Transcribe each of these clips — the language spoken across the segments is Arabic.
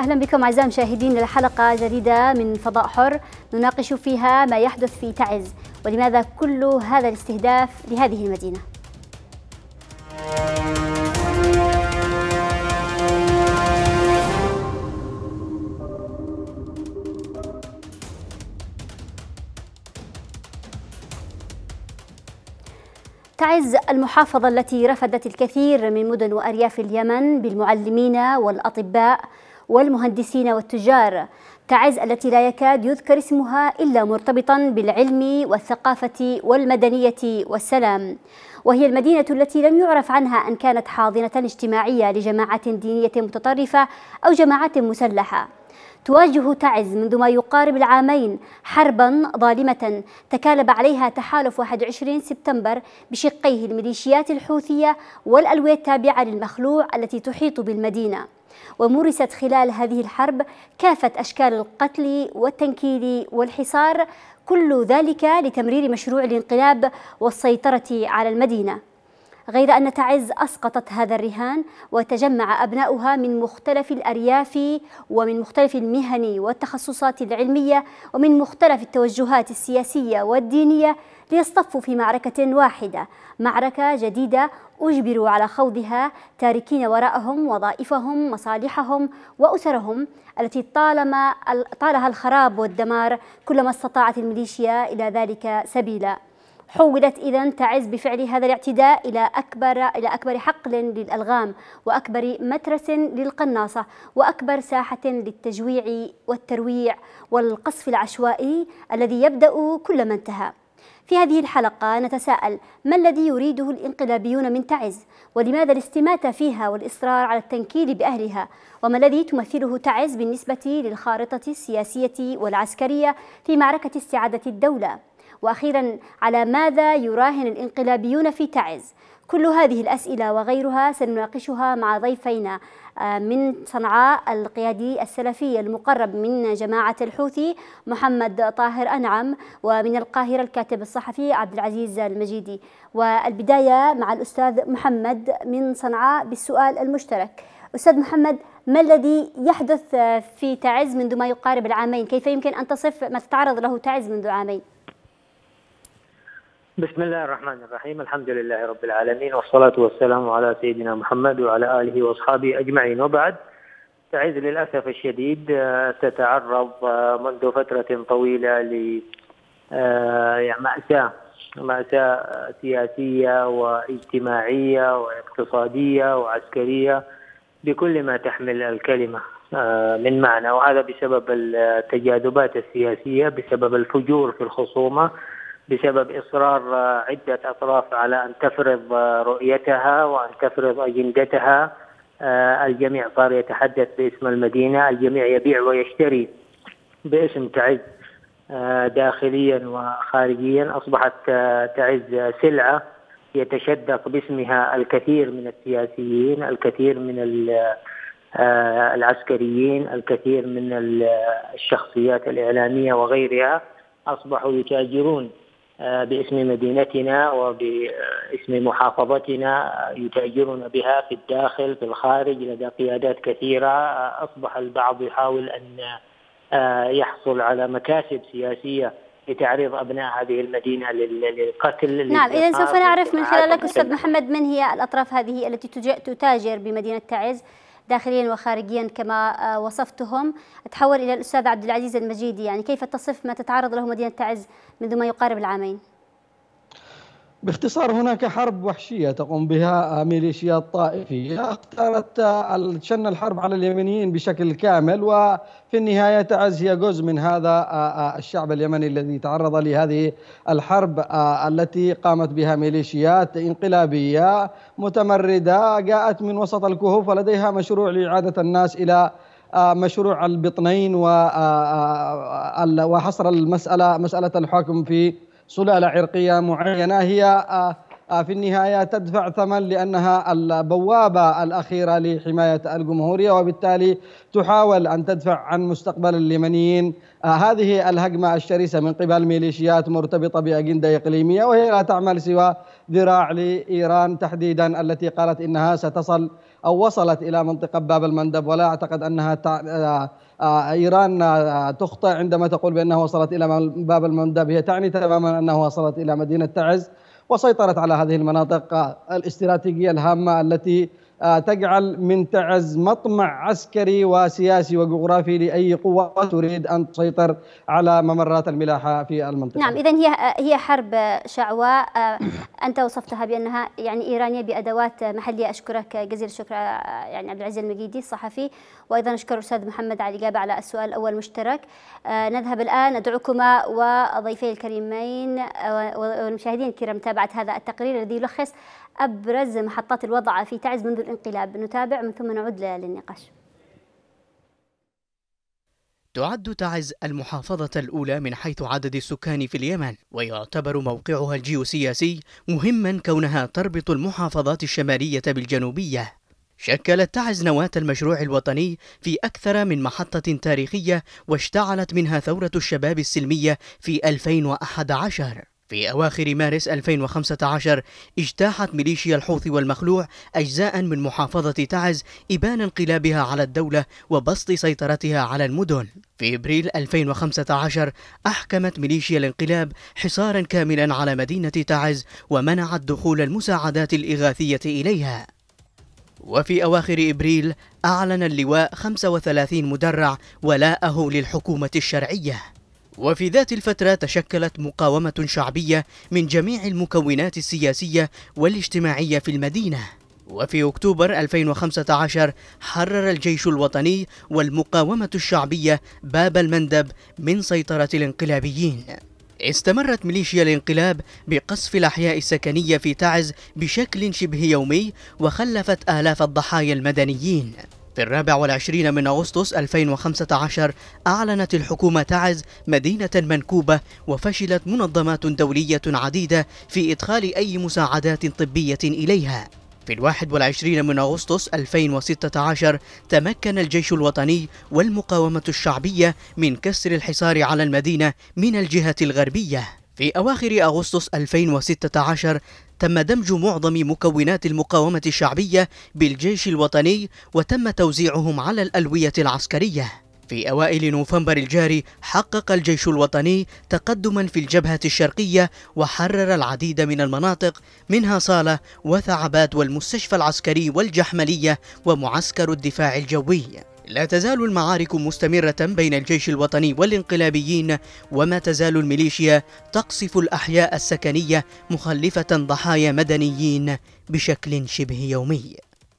أهلا بكم أعزائي المشاهدين لحلقة جديدة من فضاء حر نناقش فيها ما يحدث في تعز ولماذا كل هذا الاستهداف لهذه المدينة. تعز المحافظة التي رفدت الكثير من مدن وأرياف اليمن بالمعلمين والأطباء والمهندسين والتجار. تعز التي لا يكاد يذكر اسمها إلا مرتبطا بالعلم والثقافة والمدنية والسلام، وهي المدينة التي لم يعرف عنها أن كانت حاضنة اجتماعية لجماعات دينية متطرفة أو جماعات مسلحة. تواجه تعز منذ ما يقارب العامين حربا ظالمة تكالب عليها تحالف 21 سبتمبر بشقيه الميليشيات الحوثية والألوية التابعة للمخلوع التي تحيط بالمدينة، ومورست خلال هذه الحرب كافة أشكال القتل والتنكيل والحصار، كل ذلك لتمرير مشروع الانقلاب والسيطرة على المدينة. غير أن تعز أسقطت هذا الرهان وتجمع أبناؤها من مختلف الأرياف ومن مختلف المهن والتخصصات العلمية ومن مختلف التوجهات السياسية والدينية ليصطفوا في معركة واحدة، معركة جديدة أجبروا على خوضها تاركين وراءهم وظائفهم مصالحهم وأسرهم التي طالها الخراب والدمار كلما استطاعت الميليشيا إلى ذلك سبيلا. حولت إذن تعز بفعل هذا الاعتداء إلى أكبر حقل للألغام وأكبر مترس للقناصة وأكبر ساحة للتجويع والترويع والقصف العشوائي الذي يبدأ كلما انتهى. في هذه الحلقة نتساءل: ما الذي يريده الانقلابيون من تعز؟ ولماذا الاستماتة فيها والإصرار على التنكيل بأهلها؟ وما الذي تمثله تعز بالنسبة للخارطة السياسية والعسكرية في معركة استعادة الدولة؟ وأخيرا، على ماذا يراهن الانقلابيون في تعز؟ كل هذه الأسئلة وغيرها سنناقشها مع ضيفينا من صنعاء القيادي السلفي المقرب من جماعة الحوثي محمد طاهر أنعم، ومن القاهرة الكاتب الصحفي عبد العزيز المجيدي. والبداية مع الأستاذ محمد من صنعاء بالسؤال المشترك. أستاذ محمد، ما الذي يحدث في تعز منذ ما يقارب العامين؟ كيف يمكن أن تصف ما تتعرض له تعز منذ عامين؟ بسم الله الرحمن الرحيم، الحمد لله رب العالمين، والصلاة والسلام على سيدنا محمد وعلى آله وأصحابه أجمعين. وبعد، تعز للأسف الشديد تتعرض منذ فترة طويلة مأساة سياسية واجتماعية واقتصادية وعسكرية بكل ما تحمل الكلمة من معنى، وهذا بسبب التجاذبات السياسية، بسبب الفجور في الخصومة، بسبب إصرار عدة أطراف على أن تفرض رؤيتها وأن تفرض أجندتها. الجميع صار يتحدث باسم المدينة، الجميع يبيع ويشتري باسم تعز داخليا وخارجيا. أصبحت تعز سلعة يتشدق باسمها الكثير من السياسيين، الكثير من العسكريين، الكثير من الشخصيات الإعلامية وغيرها. أصبحوا يتاجرون باسم مدينتنا وباسم محافظتنا، يتاجرون بها في الداخل في الخارج لدى قيادات كثيرة. أصبح البعض يحاول أن يحصل على مكاسب سياسية لتعريض أبناء هذه المدينة للقتل. نعم، إذن سوف نعرف من خلالك أستاذ محمد من هي الأطراف هذه التي تتاجر بمدينة تعز داخليا وخارجيا كما وصفتهم. أتحول إلى الأستاذ عبد العزيز المجيدي، يعني كيف تصف ما تتعرض له مدينة تعز منذ ما يقارب العامين؟ باختصار، هناك حرب وحشية تقوم بها ميليشيات طائفية اختارت شن الحرب على اليمنيين بشكل كامل، وفي النهاية تعز هي جزء من هذا الشعب اليمني الذي تعرض لهذه الحرب التي قامت بها ميليشيات انقلابية متمردة جاءت من وسط الكهوف ولديها مشروع لإعادة الناس إلى مشروع البطنين وحصر مسألة الحكم في سلالة عرقية معينة. هي في النهاية تدفع ثمن لأنها البوابة الأخيرة لحماية الجمهورية، وبالتالي تحاول أن تدفع عن مستقبل اليمنيين هذه الهجمة الشرسة من قبل ميليشيات مرتبطة بأجندة إقليمية، وهي لا تعمل سوى ذراع لإيران تحديدا، التي قالت إنها ستصل أو وصلت إلى منطقة باب المندب. ولا أعتقد أنها إيران تخطئ عندما تقول بأنها وصلت إلى باب المندب، هي تعني تماما أنها وصلت إلى مدينة تعز وسيطرت على هذه المناطق الاستراتيجية الهامة التي تجعل من تعز مطمع عسكري وسياسي وجغرافي لأي قوة تريد أن تسيطر على ممرات الملاحة في المنطقة. نعم، إذن هي حرب شعواء أنت وصفتها بأنها يعني إيرانية بأدوات محلية. أشكرك جزيل الشكر يعني عبد العزيز المجيدي الصحفي، وأيضا أشكر الأستاذ محمد على الإجابة على السؤال الأول مشترك. نذهب الآن أدعوكما وضيفي الكريمين والمشاهدين الكرام متابعة هذا التقرير الذي يلخص أبرز محطات الوضع في تعز منذ الانقلاب. نتابع من ثم نعود للنقاش. تعد تعز المحافظة الأولى من حيث عدد السكان في اليمن، ويعتبر موقعها الجيوسياسي مهما كونها تربط المحافظات الشمالية بالجنوبية. شكلت تعز نواة المشروع الوطني في أكثر من محطة تاريخية، واشتعلت منها ثورة الشباب السلمية في 2011. في أواخر مارس 2015 اجتاحت ميليشيا الحوثي والمخلوع أجزاء من محافظة تعز إبان انقلابها على الدولة وبسط سيطرتها على المدن. في إبريل 2015 أحكمت ميليشيا الانقلاب حصارا كاملا على مدينة تعز ومنعت دخول المساعدات الإغاثية إليها. وفي أواخر إبريل أعلن اللواء 35 مدرع ولاءه للحكومة الشرعية. وفي ذات الفترة تشكلت مقاومة شعبية من جميع المكونات السياسية والاجتماعية في المدينة. وفي أكتوبر 2015 حرر الجيش الوطني والمقاومة الشعبية باب المندب من سيطرة الانقلابيين. استمرت ميليشيا الانقلاب بقصف الأحياء السكنية في تعز بشكل شبه يومي، وخلفت آلاف الضحايا المدنيين. في 24 من أغسطس 2015 أعلنت الحكومة تعز مدينة منكوبة، وفشلت منظمات دولية عديدة في إدخال أي مساعدات طبية إليها. في 21 من أغسطس 2016 تمكن الجيش الوطني والمقاومة الشعبية من كسر الحصار على المدينة من الجهة الغربية. في أواخر أغسطس 2016 تم دمج معظم مكونات المقاومة الشعبية بالجيش الوطني، وتم توزيعهم على الألوية العسكرية. في أوائل نوفمبر الجاري حقق الجيش الوطني تقدما في الجبهة الشرقية، وحرر العديد من المناطق منها صالة وثعبات والمستشفى العسكري والجحملية ومعسكر الدفاع الجوي. لا تزال المعارك مستمرة بين الجيش الوطني والانقلابيين، وما تزال الميليشيا تقصف الأحياء السكنية مخلفة ضحايا مدنيين بشكل شبه يومي.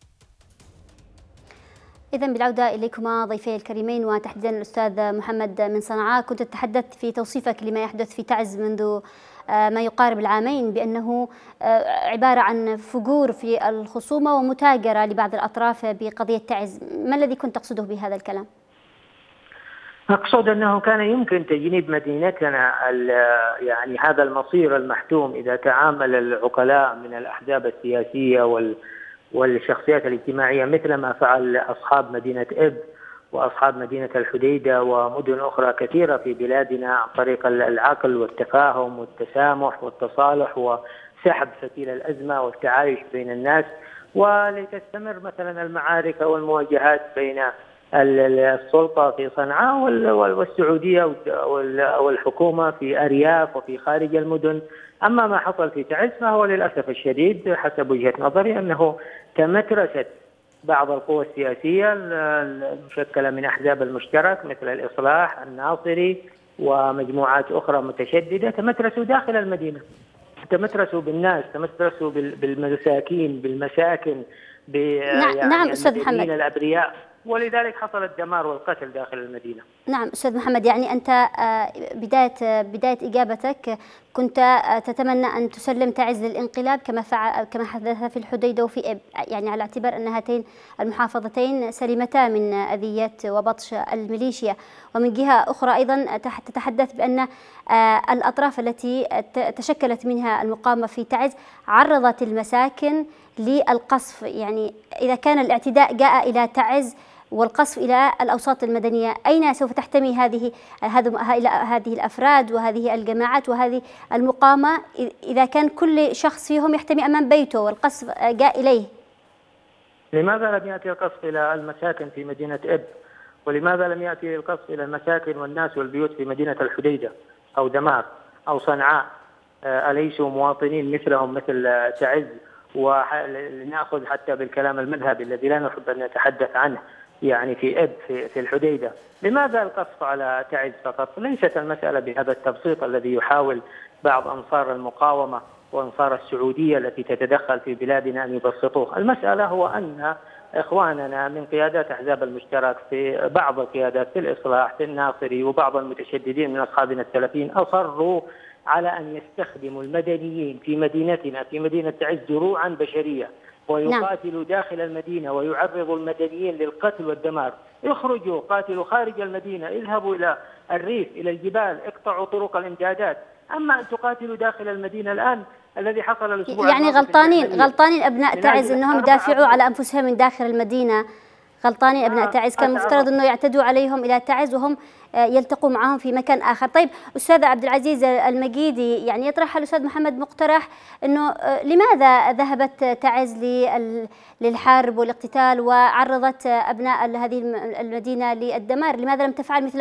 إذن بالعودة إليكما ضيفي الكريمين، وتحديدا الأستاذ محمد من صنعاء، كنت تتحدث في توصيفك لما يحدث في تعز منذ ما يقارب العامين بأنه عبارة عن فجور في الخصومة ومتاجرة لبعض الأطراف بقضية تعز. ما الذي كنت تقصده بهذا الكلام؟ أقصد أنه كان يمكن تجنيب مدينتنا يعني هذا المصير المحتوم إذا تعامل العقلاء من الأحزاب السياسية والشخصيات الاجتماعية مثل ما فعل أصحاب مدينة إب وأصحاب مدينة الحديدة ومدن أخرى كثيرة في بلادنا، عن طريق العقل والتفاهم والتسامح والتصالح وسحب فتيل الأزمة والتعايش بين الناس، ولتستمر مثلا المعارك والمواجهات بين السلطة في صنعاء والسعودية والحكومة في أرياف وفي خارج المدن. أما ما حصل في تعز فهو للأسف الشديد حسب وجهة نظري أنه تمترست بعض القوى السياسية المشكلة من أحزاب المشترك مثل الإصلاح الناصري ومجموعات أخرى متشددة، تمترسوا داخل المدينة، تمترسوا بالناس، تمترسوا بالمساكين بالمساكن نعم أستاذ محمد، الأبرياء، ولذلك حصل الدمار والقتل داخل المدينة. نعم أستاذ محمد، يعني أنت بداية إجابتك كنت تتمنى أن تسلم تعز للانقلاب كما حدث في الحديدة وفي إب، يعني على اعتبار أن هاتين المحافظتين سلمتا من أذيات وبطش الميليشيا. ومن جهة أخرى أيضا تتحدث بأن الأطراف التي تشكلت منها المقاومة في تعز عرضت المساكن للقصف. يعني إذا كان الاعتداء جاء إلى تعز والقصف إلى الأوساط المدنية، أين سوف تحتمي هذه الأفراد وهذه الجماعات وهذه المقاومة إذا كان كل شخص فيهم يحتمي أمام بيته والقصف جاء إليه؟ لماذا لم يأتي القصف إلى المساكن في مدينة إب؟ ولماذا لم يأتي القصف إلى المساكن والناس والبيوت في مدينة الحديدة أو دمار أو صنعاء؟ أليسوا مواطنين مثلهم مثل تعز؟ ولنأخذ حتى بالكلام المذهبي الذي لا نحب أن نتحدث عنه، يعني في إب في الحديدة، لماذا القصف على تعز فقط؟ ليست المسألة بهذا التبسيط الذي يحاول بعض أنصار المقاومة وأنصار السعودية التي تتدخل في بلادنا أن يبسطوه. المسألة هو أن إخواننا من قيادات أحزاب المشترك، في بعض القيادات في الإصلاح في الناصري وبعض المتشددين من أصحابنا السلفيين أصروا على أن يستخدموا المدنيين في مدينتنا في مدينة تعز دروعا بشرية، ويقاتلوا داخل المدينة ويعرضوا المدنيين للقتل والدمار. اخرجوا قاتلوا خارج المدينة، اذهبوا إلى الريف إلى الجبال، اقطعوا طرق الإمدادات. أما أن تقاتلوا داخل المدينة الآن الذي حصل الأسبوع يعني غلطانين أبناء تعز أنهم يدافعوا على أنفسهم من داخل المدينة. غلطانين أبناء تعز، كان المفترض أنه يعتدوا عليهم إلى تعز وهم يلتقوا معهم في مكان آخر. طيب أستاذ عبد العزيز المجيدي، يعني يطرح الأستاذ محمد مقترح أنه لماذا ذهبت تعز للحرب والاقتتال وعرضت أبناء هذه المدينة للدمار؟ لماذا لم تفعل مثل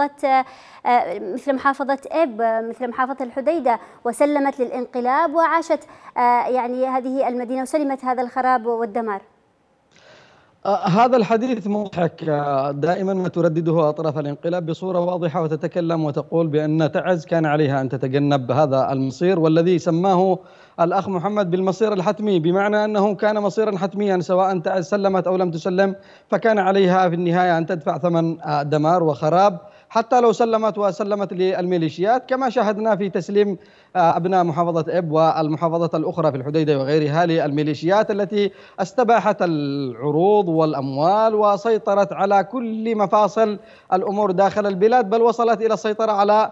محافظة إب، مثل محافظة الحديدة، وسلمت للانقلاب وعاشت يعني هذه المدينة وسلمت هذا الخراب والدمار؟ هذا الحديث مضحك. دائما ما تردده أطراف الانقلاب بصورة واضحة، وتتكلم وتقول بأن تعز كان عليها أن تتجنب هذا المصير، والذي سماه الأخ محمد بالمصير الحتمي، بمعنى أنه كان مصيرا حتميا سواء تعز سلمت أو لم تسلم، فكان عليها في النهاية أن تدفع ثمن دمار وخراب حتى لو سلمت وسلمت للميليشيات، كما شاهدنا في تسليم أبناء محافظة إب والمحافظة الأخرى في الحديدة وغيرها للميليشيات التي استباحت العروض والأموال وسيطرت على كل مفاصل الأمور داخل البلاد، بل وصلت إلى السيطرة على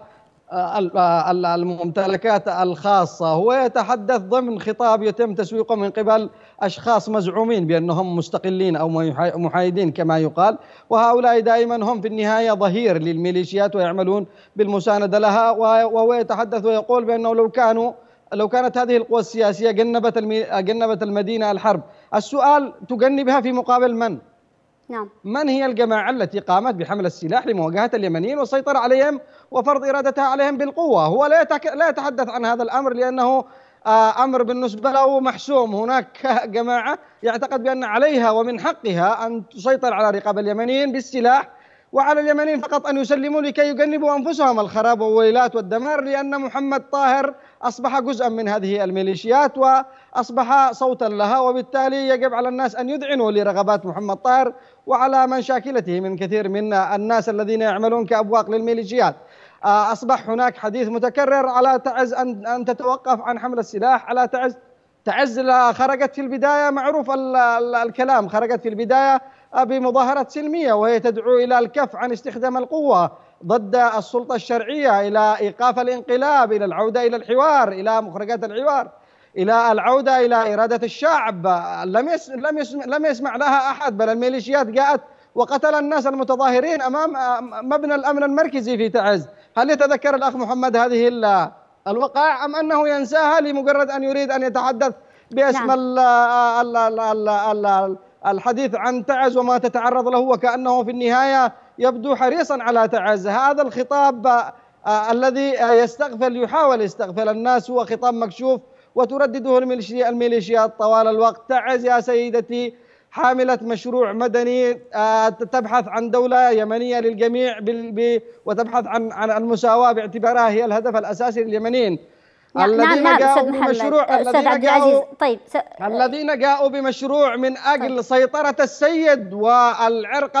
الممتلكات الخاصة. هو يتحدث ضمن خطاب يتم تسويقه من قبل أشخاص مزعومين بأنهم مستقلين أو محايدين كما يقال، وهؤلاء دائما هم في النهاية ظهير للميليشيات ويعملون بالمساندة لها. وهو يتحدث ويقول بأنه لو كانت هذه القوى السياسية جنبت المدينة الحرب، السؤال تجنبها في مقابل من؟ نعم. من هي الجماعة التي قامت بحمل السلاح لمواجهة اليمنيين والسيطرة عليهم وفرض إرادتها عليهم بالقوة؟ هو لا يتحدث عن هذا الأمر لأنه أمر بالنسبة له محسوم. هناك جماعة يعتقد بأن عليها ومن حقها أن تسيطر على رقاب اليمنيين بالسلاح، وعلى اليمنيين فقط أن يسلموا لكي يجنبوا أنفسهم الخراب والويلات والدمار، لأن محمد طاهر أصبح جزءا من هذه الميليشيات وأصبح صوتا لها، وبالتالي يجب على الناس أن يذعنوا لرغبات محمد طاهر وعلى منشاكلته من كثير من الناس الذين يعملون كأبواق للميليشيات. أصبح هناك حديث متكرر على تعز أن تتوقف عن حمل السلاح، على تعز خرجت في البداية، معروف الكلام، خرجت في البداية بمظاهرة سلمية وهي تدعو إلى الكف عن استخدام القوة ضد السلطة الشرعية، إلى إيقاف الانقلاب، إلى العودة إلى الحوار، إلى مخرجات الحوار، إلى العودة إلى إرادة الشعب. لم يسمع لها أحد، بل الميليشيات جاءت وقتل الناس المتظاهرين أمام مبنى الأمن المركزي في تعز. هل يتذكر الأخ محمد هذه الوقائع أم أنه ينساها لمجرد أن يريد أن يتحدث باسم الحديث عن تعز وما تتعرض له، وكأنه في النهاية يبدو حريصا على تعز؟ هذا الخطاب الذي يحاول يستغفل الناس هو خطاب مكشوف وتردده الميليشيات طوال الوقت. تعز يا سيدتي حاملة مشروع مدني تبحث عن دولة يمنية للجميع وتبحث عن المساواة باعتبارها هي الهدف الأساسي لليمنيين. الذين جاءوا بمشروع من أجل سيطرة السيد والعرق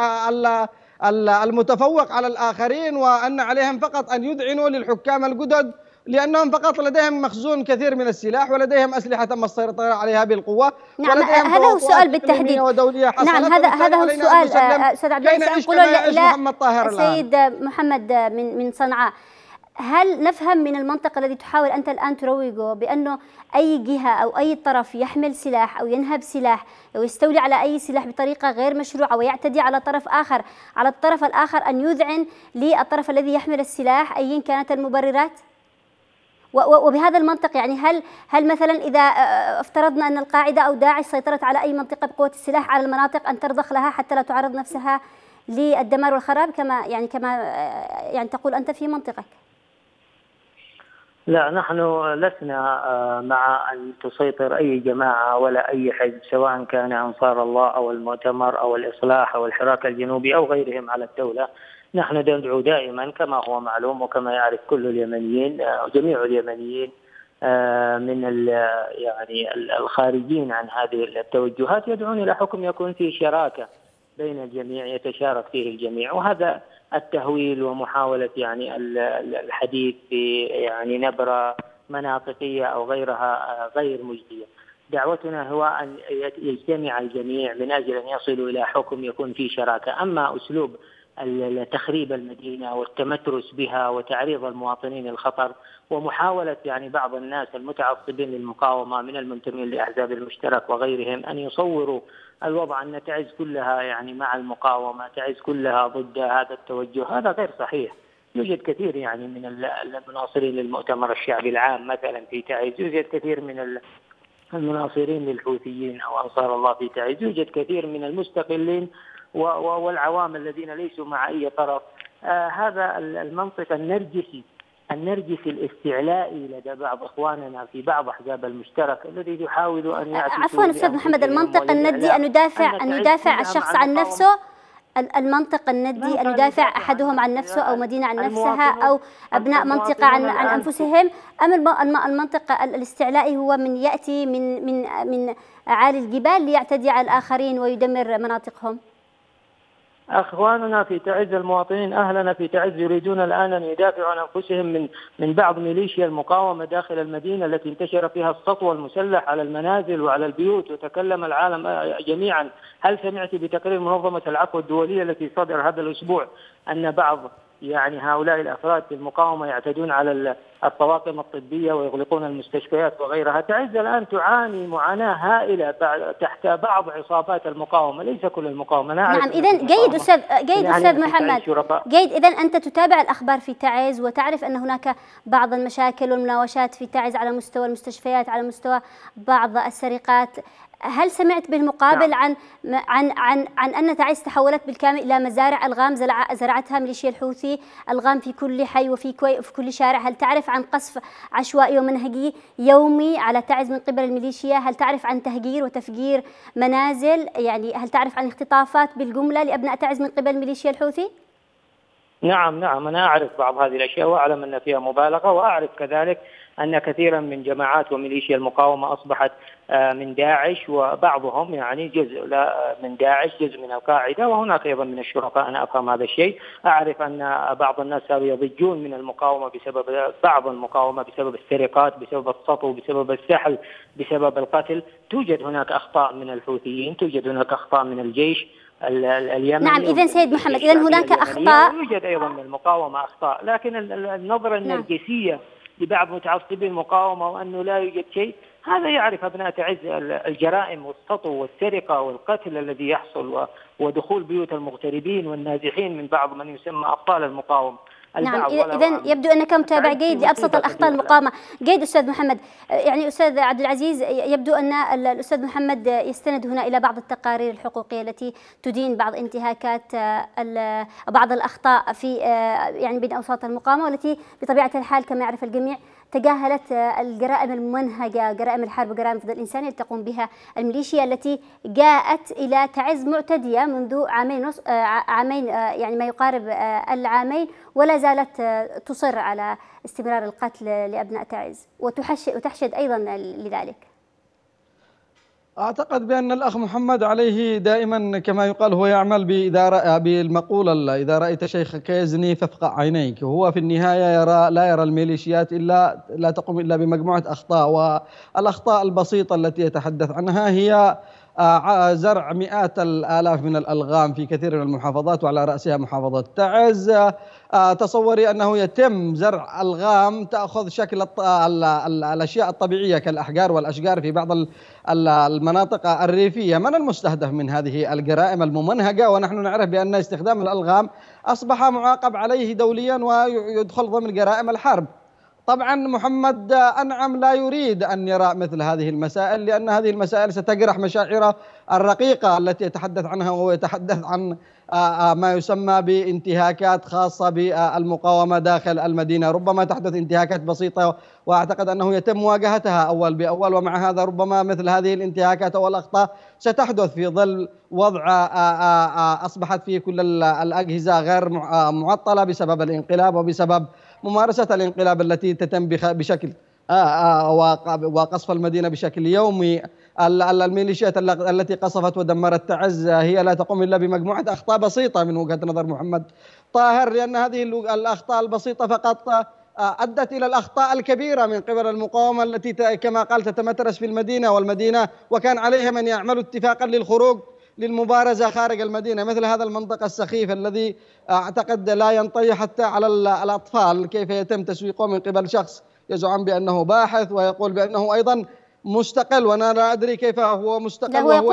المتفوق على الآخرين، وأن عليهم فقط أن يذعنوا للحكام الجدد لأنهم فقط لديهم مخزون كثير من السلاح ولديهم أسلحة تم السيطرة عليها بالقوة. نعم، هذا هو السؤال بالتحديد. نعم، هذا هو السؤال أستاذ عبد العزيز. سيد محمد من صنعاء، هل نفهم من المنطق الذي تحاول أنت الآن تروجه بأنه أي جهة أو أي طرف يحمل سلاح أو ينهب سلاح أو يستولي على أي سلاح بطريقة غير مشروعة ويعتدي على طرف آخر، على الطرف الآخر أن يذعن للطرف الذي يحمل السلاح أيا كانت المبررات؟ وبهذا المنطق يعني هل مثلا إذا افترضنا أن القاعدة أو داعش سيطرت على أي منطقة بقوة السلاح على المناطق أن ترضخ لها حتى لا تعرض نفسها للدمار والخراب كما تقول أنت في منطقك؟ لا، نحن لسنا مع أن تسيطر أي جماعة ولا أي حزب، سواء كان أنصار الله أو المؤتمر أو الإصلاح أو الحراك الجنوبي أو غيرهم على الدولة. نحن ندعو دائما كما هو معلوم وكما يعرف كل اليمنيين وجميع اليمنيين من يعني الخارجين عن هذه التوجهات، يدعون إلى حكم يكون فيه شراكة بين الجميع يتشارك فيه الجميع، وهذا التهويل ومحاولة يعني الحديث يعني نبرة مناطقية أو غيرها غير مجدية. دعوتنا هو أن يجتمع الجميع من أجل أن يصلوا إلى حكم يكون فيه شراكة. أما أسلوب تخريب المدينة والتمترس بها وتعريض المواطنين للخطر ومحاولة يعني بعض الناس المتعصبين للمقاومة من المنتمين لأحزاب المشترك وغيرهم أن يصوروا الوضع أن تعز كلها يعني مع المقاومة، تعز كلها ضد هذا التوجه، هذا غير صحيح. يوجد كثير يعني من المناصرين للمؤتمر الشعبي العام مثلا في تعز، يوجد كثير من المناصرين للحوثيين أو أنصار الله في تعز، يوجد كثير من المستقلين والعوام الذين ليسوا مع أي طرف. هذا المنطق النرجسي الاستعلائي لدى بعض إخواننا في بعض أحزاب المشترك الذي يحاول أن يعكس. عفوا أستاذ محمد، المنطق الندي أن يدافع الشخص عن نفسه، المنطق الندي أن يدافع أحدهم عن نفسه أو مدينة عن نفسها أو أبناء منطقة عن أنفسهم، أم المنطق الاستعلائي هو من يأتي من أعالي الجبال ليعتدي على الآخرين ويدمر مناطقهم؟ أخواننا في تعز، المواطنين أهلنا في تعز يريدون الآن أن يدافعوا عن أنفسهم من بعض ميليشيا المقاومة داخل المدينة التي انتشر فيها السطو المسلح على المنازل وعلى البيوت وتكلم العالم جميعا. هل سمعت بتقرير منظمة العفو الدولية التي صدر هذا الأسبوع أن بعض يعني هؤلاء الأفراد في المقاومة يعتدون على الطواقم الطبية ويغلقون المستشفيات وغيرها؟ تعز الآن تعاني معاناة هائلة تحت بعض عصابات المقاومة، ليس كل المقاومة. نعم، إذن جيد أستاذ محمد، جيد. إذن أنت تتابع الأخبار في تعز وتعرف أن هناك بعض المشاكل والمناوشات في تعز على مستوى المستشفيات، على مستوى بعض السرقات. هل سمعت بالمقابل عن أن تعز تحولت بالكامل إلى مزارع ألغام زرعتها ميليشيا الحوثي، ألغام في كل حي وفي كل شارع؟ هل تعرف عن قصف عشوائي ومنهجي يومي على تعز من قبل الميليشيا؟ هل تعرف عن تهجير وتفجير منازل؟ يعني هل تعرف عن اختطافات بالجملة لأبناء تعز من قبل ميليشيا الحوثي؟ نعم، أنا أعرف بعض هذه الأشياء وأعلم أن فيها مبالغة، وأعرف كذلك أن كثيرا من جماعات وميليشيا المقاومة أصبحت من داعش، وبعضهم يعني جزء من داعش، جزء من القاعدة، وهناك أيضا من الشرطة. أنا أفهم هذا الشيء. أعرف أن بعض الناس صاروا يضجون من المقاومة بسبب بعض المقاومة، بسبب السرقات، بسبب السطو، بسبب السحل، بسبب القتل. توجد هناك أخطاء من الحوثيين، توجد هناك أخطاء من الجيش اليمني. نعم، إذن سيد محمد، إذن هناك أخطاء، يوجد أيضا من المقاومة أخطاء، لكن النظرة النرجسية لبعض متعصبي المقاومة وأنه لا يوجد شيء، هذا يعرف أبناء تعز الجرائم والسطو والسرقة والقتل الذي يحصل ودخول بيوت المغتربين والنازحين من بعض من يسمى أبطال المقاومة. نعم، إذن يبدو أنك متابع جيد لأبسط الأخطاء المقاومة. جيد أستاذ محمد. يعني أستاذ عبد العزيز، يبدو أن الأستاذ محمد يستند هنا إلى بعض التقارير الحقوقية التي تدين بعض انتهاكات بعض الأخطاء في يعني بين أوساط المقاومة، والتي بطبيعة الحال كما يعرف الجميع تجاهلت الجرائم الممنهجة، جرائم الحرب وجرائم ضد الإنسان التي تقوم بها الميليشيا التي جاءت إلى تعز معتدية منذ عامين يعني ما يقارب العامين، ولا زالت تصر على استمرار القتل لأبناء تعز وتحشد أيضا لذلك. أعتقد بأن الأخ محمد عليه دائما كما يقال هو يعمل بالمقولة إذا رأيت شيخك يزني فافقع عينيك. هو في النهاية لا يرى الميليشيات لا تقوم إلا بمجموعة أخطاء، والأخطاء البسيطة التي يتحدث عنها هي زرع مئات الآلاف من الألغام في كثير من المحافظات وعلى رأسها محافظة تعز. تصوري أنه يتم زرع ألغام تأخذ شكل الأشياء الطبيعية كالأحجار والأشجار في بعض المناطق الريفية. من المستهدف من هذه الجرائم الممنهجة؟ ونحن نعرف بأن استخدام الألغام أصبح معاقب عليه دوليا ويدخل ضمن جرائم الحرب. طبعا محمد أنعم لا يريد أن يرى مثل هذه المسائل، لأن هذه المسائل ستجرح مشاعره الرقيقة التي يتحدث عنها، وهو يتحدث عن ما يسمى بانتهاكات خاصة بالمقاومة داخل المدينة. ربما تحدث انتهاكات بسيطة وأعتقد أنه يتم مواجهتها أول بأول، ومع هذا ربما مثل هذه الانتهاكات أو الأخطاء ستحدث في ظل وضع أصبحت فيه كل الأجهزة غير معطلة بسبب الانقلاب وبسبب ممارسة الانقلاب التي تتم بشكل وقصف المدينة بشكل يومي. الميليشيات التي قصفت ودمرت تعز هي لا تقوم إلا بمجموعة أخطاء بسيطة من وجهة نظر محمد طاهر، لأن هذه الأخطاء البسيطة فقط أدت إلى الأخطاء الكبيرة من قبل المقاومة التي كما قال تتمترس في المدينة وكان عليهم أن يعملوا اتفاقا للخروج للمبارزة خارج المدينة. مثل هذا المنطقة السخيف الذي أعتقد لا ينطوي حتى على الأطفال، كيف يتم تسويقه من قبل شخص يزعم بأنه باحث ويقول بأنه أيضا مستقل، وأنا لا أدري كيف هو مستقل وهو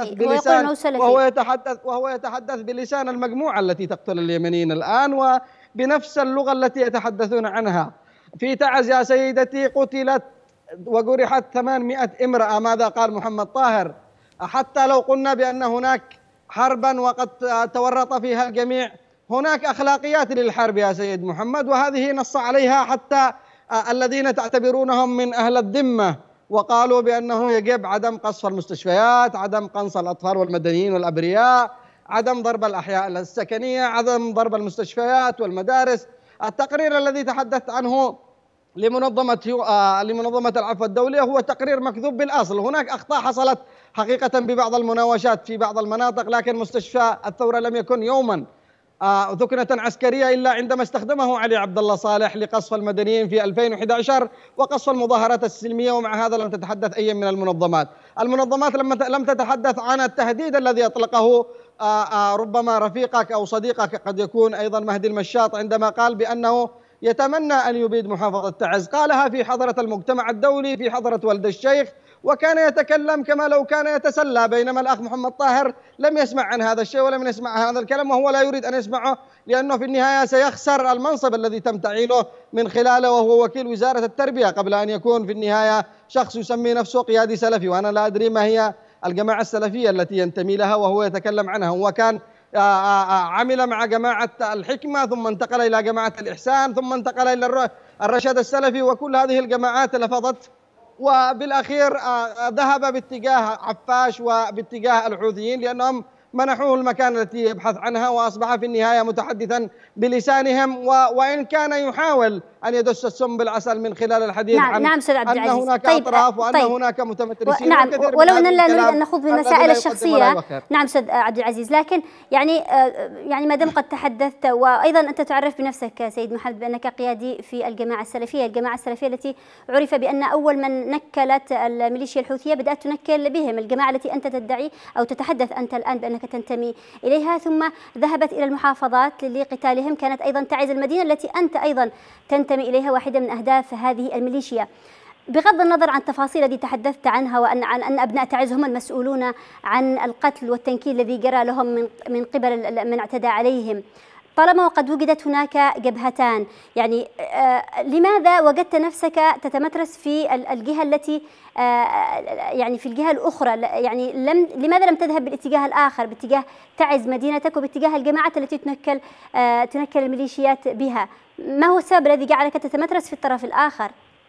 يتحدث بلسان المجموعة التي تقتل اليمنيين الآن وبنفس اللغة التي يتحدثون عنها. في تعز يا سيدتي قتلت وجرحت 800 امرأة. ماذا قال محمد طاهر؟ حتى لو قلنا بأن هناك حربا وقد تورط فيها الجميع، هناك أخلاقيات للحرب يا سيد محمد، وهذه نص عليها حتى الذين تعتبرونهم من أهل الذمة، وقالوا بأنه يجب عدم قصف المستشفيات، عدم قنص الأطفال والمدنيين والأبرياء، عدم ضرب الأحياء السكنية، عدم ضرب المستشفيات والمدارس. التقرير الذي تحدثت عنه لمنظمة العفو الدولية هو تقرير مكذوب بالأصل. هناك أخطاء حصلت حقيقة ببعض المناوشات في بعض المناطق، لكن مستشفى الثورة لم يكن يوما ذكنة عسكرية إلا عندما استخدمه علي عبد الله صالح لقصف المدنيين في 2011 وقصف المظاهرات السلمية، ومع هذا لم تتحدث أي من المنظمات لم تتحدث عن التهديد الذي أطلقه ربما رفيقك أو صديقك قد يكون أيضا مهدي المشاط عندما قال بأنه يتمنى أن يبيد محافظة تعز. قالها في حضرة المجتمع الدولي في حضرة ولد الشيخ، وكان يتكلم كما لو كان يتسلى، بينما الأخ محمد طاهر لم يسمع عن هذا الشيء ولم يسمع هذا الكلام، وهو لا يريد أن يسمعه لأنه في النهاية سيخسر المنصب الذي تم تعيينه من خلاله، وهو وكيل وزارة التربية قبل أن يكون في النهاية شخص يسمي نفسه قيادي سلفي، وأنا لا أدري ما هي الجماعة السلفية التي ينتمي لها وهو يتكلم عنها. هو كان عمل مع جماعة الحكمة، ثم انتقل إلى جماعة الإحسان، ثم انتقل إلى الرشاد السلفي، وكل هذه الجماعات لفظت، وبالأخير ذهب باتجاه عفاش وباتجاه الحوثيين لأنهم منحوه المكان التي يبحث عنها، وأصبح في النهاية متحدثا بلسانهم، وإن كان يحاول أن يدس السم بالعسل من خلال الحديث عن أن هناك أطراف وأن هناك متمترسين. نعم، ولو أننا لا نريد أن نخوض بالمسائل الشخصية. نعم أستاذ عبد العزيز، لكن يعني ما دام قد تحدثت، وأيضا أنت تعرف بنفسك سيد محمد بأنك قيادي في الجماعة السلفية التي عرف بأن أول من نكلت الميليشيا الحوثية بدأت تنكل بهم، الجماعة التي أنت تدعي أو تتحدث أنت الآن بأنك تنتمي إليها، ثم ذهبت إلى المحافظات لقتالهم. كانت أيضا تعز المدينة التي أنت أيضا تنتمي إليها واحدة من أهداف هذه الميليشيا. بغض النظر عن التفاصيل التي تحدثت عنها وأن أن أبناء تعز هم المسؤولون عن القتل والتنكيل الذي جرى لهم من قبل من اعتدى عليهم، طالما وقد وجدت هناك جبهتان، يعني لماذا وجدت نفسك تتمترس في الجهة التي يعني في الجهة الأخرى؟ يعني لماذا لم تذهب بالاتجاه الآخر، باتجاه تعز مدينتك وباتجاه الجماعات التي تنكل الميليشيات بها؟ ما هو السبب الذي جعلك تتمترس في الطرف الآخر؟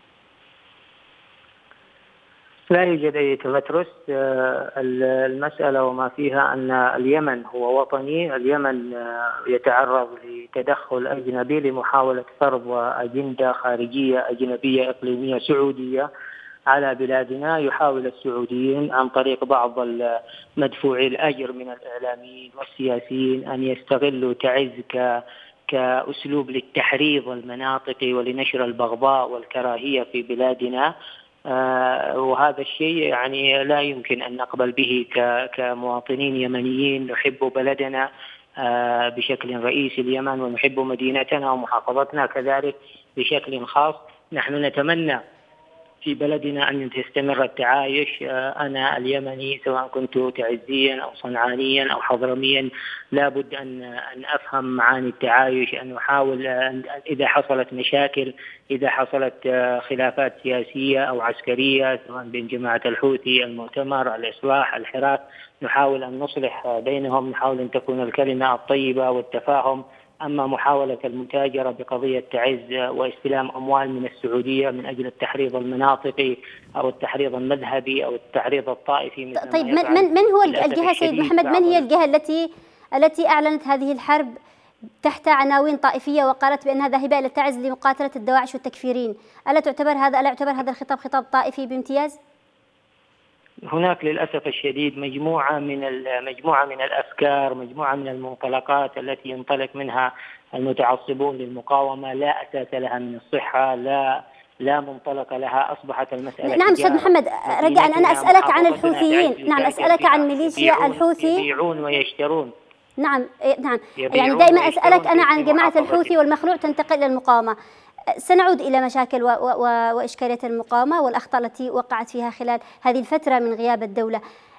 لا يوجد أي تمترس. المسألة وما فيها أن اليمن هو وطني، اليمن يتعرض لتدخل أجنبي لمحاولة فرض أجندة خارجية أجنبية إقليمية سعودية على بلادنا. يحاول السعوديين عن طريق بعض مدفوعي الأجر من الإعلاميين والسياسيين أن يستغلوا تعز كأسلوب للتحريض المناطقي ولنشر البغضاء والكراهية في بلادنا. وهذا الشيء يعني لا يمكن أن نقبل به كمواطنين يمنيين نحب بلدنا بشكل رئيسي اليمن، ونحب مدينتنا ومحافظتنا كذلك بشكل خاص. نحن نتمنى في بلدنا أن تستمر التعايش. أنا اليمني سواء كنت تعزيا أو صنعانيا أو حضرميا لابد أن أفهم معاني التعايش، أن أحاول إذا حصلت مشاكل، إذا حصلت خلافات سياسية أو عسكرية سواء بين جماعة الحوثي، المؤتمر، الإصلاح، الحراك، نحاول أن نصلح بينهم، نحاول أن تكون الكلمة الطيبة والتفاهم. أما محاولة المتاجرة بقضية تعز واستلام أموال من السعودية من أجل التحريض المناطقي أو التحريض المذهبي أو التحريض الطائفي. طيب من هو الجهة سيد محمد، من هي الجهة التي أعلنت هذه الحرب تحت عناوين طائفية وقالت بأنها ذاهبة إلى تعز لمقاتلة الدواعش والتكفيرين؟ ألا يعتبر هذا الخطاب خطاب طائفي بامتياز؟ هناك للأسف الشديد مجموعة من الأفكار، مجموعة من المنطلقات التي ينطلق منها المتعصبون للمقاومة لا أساس لها من الصحة، لا منطلق لها. أصبحت المسألة نعم أستاذ محمد، رجاء أنا أسألك عن الحوثيين. نعم أسألك عن ميليشيا الحوثي. يبيعون ويشترون. نعم يعني دائما أسألك أنا عن جماعة الحوثي والمخلوع تنتقل إلى المقاومة. سنعود إلى مشاكل وإشكالية المقاومة والأخطاء التي وقعت فيها خلال هذه الفترة من غياب الدولة،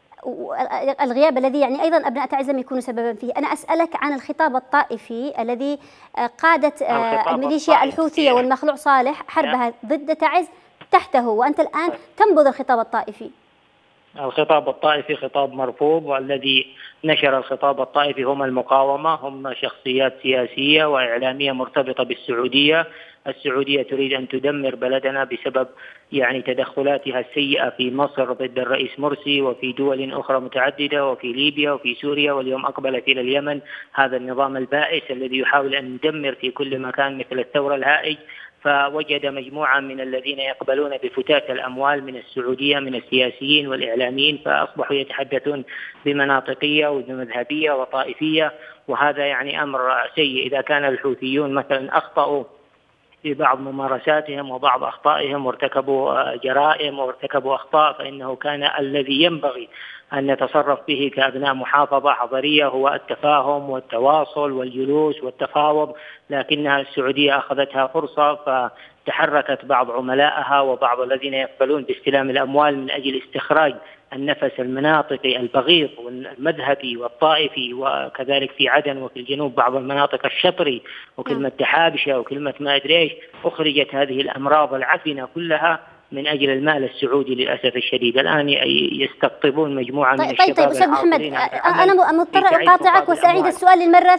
الغياب الذي يعني أيضا أبناء تعز لم يكونوا سببا فيه. أنا أسألك عن الخطاب الطائفي الذي قادت الميليشيا الحوثية والمخلوع صالح حربها ضد تعز تحته، وأنت الآن تنبذ الخطاب الطائفي. الخطاب الطائفي خطاب مرفوض، والذي نشر الخطاب الطائفي هم المقاومة، هم شخصيات سياسية وإعلامية مرتبطة بالسعودية. السعودية تريد أن تدمر بلدنا بسبب يعني تدخلاتها السيئة في مصر ضد الرئيس مرسي، وفي دول أخرى متعددة، وفي ليبيا وفي سوريا، واليوم أقبلت إلى اليمن. هذا النظام البائس الذي يحاول أن يدمر في كل مكان مثل الثورة الهائج. فوجد مجموعة من الذين يقبلون بفتات الأموال من السعودية من السياسيين والإعلاميين، فأصبحوا يتحدثون بمناطقية وبمذهبية وطائفية، وهذا يعني أمر سيء. إذا كان الحوثيون مثلا أخطأوا في بعض ممارساتهم وبعض أخطائهم وارتكبوا جرائم وارتكبوا أخطاء، فإنه كان الذي ينبغي أن نتصرف به كأبناء محافظة حضرية هو التفاهم والتواصل والجلوس والتفاوض، لكنها السعودية أخذتها فرصة فتحركت بعض عملائها وبعض الذين يقبلون باستلام الأموال من أجل استخراج النفس المناطقي البغيض والمذهبي والطائفي، وكذلك في عدن وفي الجنوب بعض المناطق الشطري وكلمة تحابشة وكلمة ما أدري إيش. أخرجت هذه الأمراض العفنة كلها من أجل المال السعودي للأسف الشديد. الآن يستقطبون مجموعة من الشباب. طيب أستاذ محمد، أنا مضطر أقاطعك وسأعيد السؤال للمرة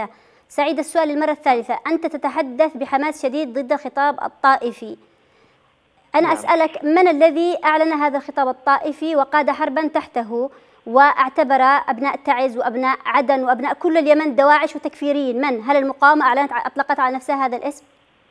الثالثة. أنت تتحدث بحماس شديد ضد الخطاب الطائفي. أنا أسألك من الذي أعلن هذا الخطاب الطائفي وقاد حربا تحته واعتبر أبناء تعز وأبناء عدن وأبناء كل اليمن دواعش وتكفيريين؟ من؟ هل المقاومة أطلقت على نفسها هذا الاسم؟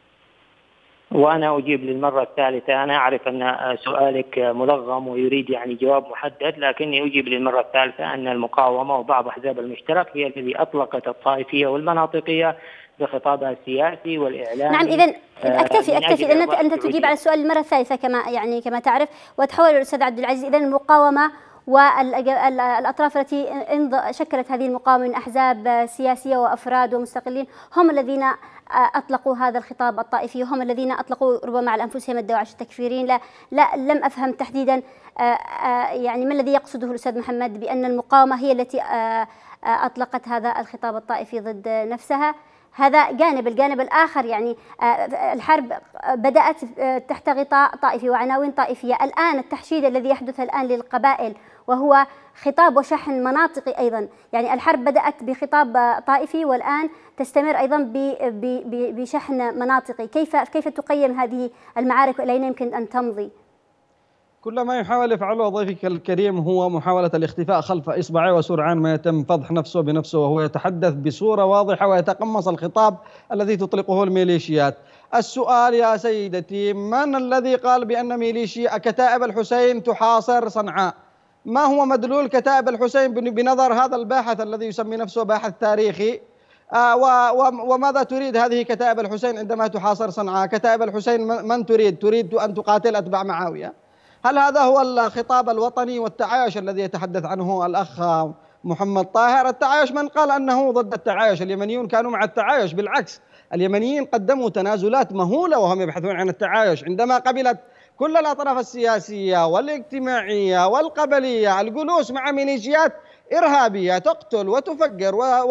وأنا أجيب للمرة الثالثة. أنا أعرف أن سؤالك ملغم ويريد يعني جواب محدد، لكني أجيب للمرة الثالثة أن المقاومة وبعض أحزاب المشترك هي التي أطلقت الطائفية والمناطقية بخطابها السياسي والإعلامي. نعم، إذا أكتفي أنت تجيب على السؤال المرة الثالثة كما تعرف، وتحول الأستاذ عبد العزيز. إذا المقاومة والأطراف التي شكلت هذه المقاومة من أحزاب سياسية وأفراد ومستقلين هم الذين أطلقوا هذا الخطاب الطائفي، هم الذين أطلقوا ربما على أنفسهم الدواعش التكفيرين. لا لم أفهم تحديدا يعني ما الذي يقصده الأستاذ محمد بأن المقاومة هي التي أطلقت هذا الخطاب الطائفي ضد نفسها. هذا جانب. الجانب الآخر يعني الحرب بدأت تحت غطاء طائفي وعناوين طائفية. الآن التحشيد الذي يحدث الآن للقبائل وهو خطاب وشحن مناطقي أيضا، يعني الحرب بدأت بخطاب طائفي والآن تستمر أيضا بشحن مناطقي. كيف تقيم هذه المعارك وإلى أين يمكن أن تمضي؟ كل ما يحاول يفعله ضيفك الكريم هو محاولة الاختفاء خلف إصبعه، وسرعان ما يتم فضح نفسه بنفسه وهو يتحدث بصورة واضحة ويتقمص الخطاب الذي تطلقه الميليشيات. السؤال يا سيدتي، من الذي قال بأن ميليشيا كتائب الحسين تحاصر صنعاء؟ ما هو مدلول كتائب الحسين بنظر هذا الباحث الذي يسمي نفسه باحث تاريخي وماذا تريد هذه كتائب الحسين عندما تحاصر صنعاء؟ كتائب الحسين من تريد أن تقاتل أتباع معاوية؟ هل هذا هو الخطاب الوطني والتعايش الذي يتحدث عنه الأخ محمد طاهر؟ التعايش، من قال أنه ضد التعايش؟ اليمنيون كانوا مع التعايش، بالعكس اليمنيين قدموا تنازلات مهولة وهم يبحثون عن التعايش. عندما قبلت كل الأطراف السياسية والاجتماعية والقبلية الجلوس مع ميليشيات إرهابية تقتل وتفجر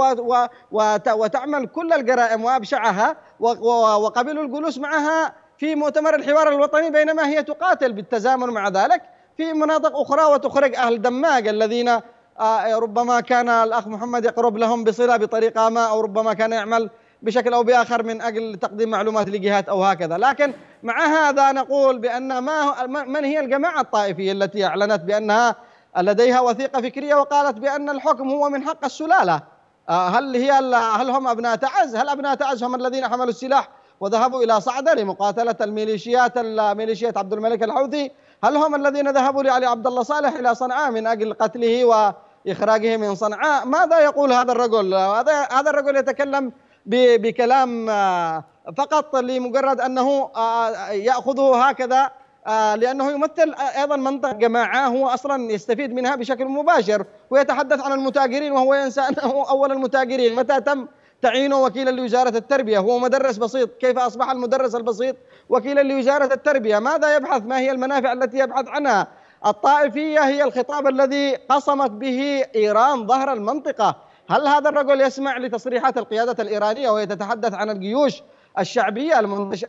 وتعمل كل الجرائم وأبشعها، وقبلوا الجلوس معها في مؤتمر الحوار الوطني، بينما هي تقاتل بالتزامن مع ذلك في مناطق أخرى وتخرج أهل دماج الذين ربما كان الأخ محمد يقرب لهم بصلة بطريقة ما، أو ربما كان يعمل بشكل أو بآخر من أجل تقديم معلومات لجهات أو هكذا. لكن مع هذا نقول بأن من هي الجماعة الطائفية التي أعلنت بأنها لديها وثيقة فكرية وقالت بأن الحكم هو من حق السلالة؟ هل هم أبناء تعز؟ هل أبناء تعز هم الذين حملوا السلاح وذهبوا إلى صعدة لمقاتلة ميليشيات عبد الملك الحوثي؟ هل هم الذين ذهبوا لعلي عبد الله صالح إلى صنعاء من أجل قتله وإخراجه من صنعاء؟ ماذا يقول هذا الرجل؟ هذا الرجل يتكلم بكلام فقط لمجرد أنه يأخذه هكذا، لأنه يمثل أيضا منطقة جماعة هو أصلا يستفيد منها بشكل مباشر، ويتحدث عن المتاجرين وهو ينسى أنه أول المتاجرين. متى تم تعيينه وكيلا لوزارة التربية؟ هو مدرس بسيط، كيف أصبح المدرس البسيط وكيلا لوزارة التربية؟ ماذا يبحث؟ ما هي المنافع التي يبحث عنها؟ الطائفية هي الخطاب الذي قصمت به إيران ظهر المنطقة. هل هذا الرجل يسمع لتصريحات القيادة الإيرانية وهي تتحدث عن الجيوش الشعبية